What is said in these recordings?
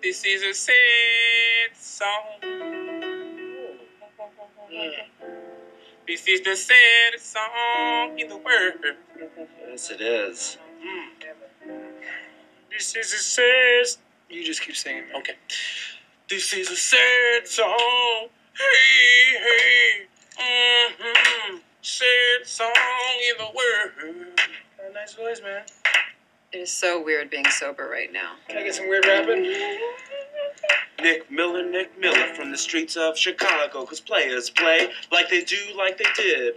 This is a sad song. This is the saddest song in the world. Yes, it is. This is a sad... You just keep singing. Okay. This is a sad song. Hey, hey. Sad song in the world. Got a nice voice, man. It is so weird being sober right now. Can I get some weird rapping? Nick Miller from the streets of Chicago, 'cause players play like they do, like they did.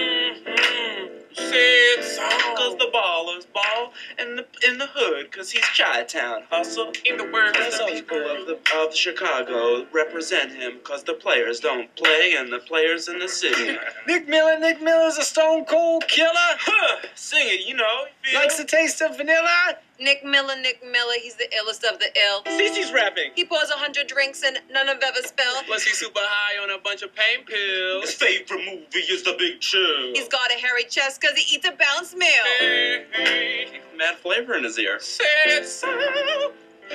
Sad song. 'Cause the ballers ball in the hood, 'cause he's Chi-Town hustle. In the world, Cause the people of Chicago represent him, 'cause the players don't play and the players in the city. Nick Miller's a stone cold killer. Huh, sing it, you know. Feel? Likes the taste of vanilla. Nick Miller, he's the illest of the ill. Cece's rapping. He pours 100 drinks and none have ever spilled. Plus he's super high on a bunch of pain pills. His favorite movie is The Big Chill. He's got a hairy chest 'cause he eats a bounce meal. Hey, hey. Mad flavor in his ear. Sad song.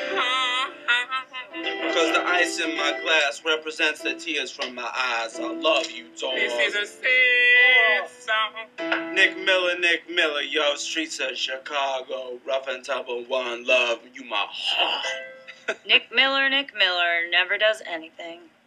'Cause the ice in my glass represents the tears from my eyes. I love you, dog. This is a sad song. Nick Miller, yo, streets of Chicago, rough and tumble, one love, you my heart. Nick Miller never does anything.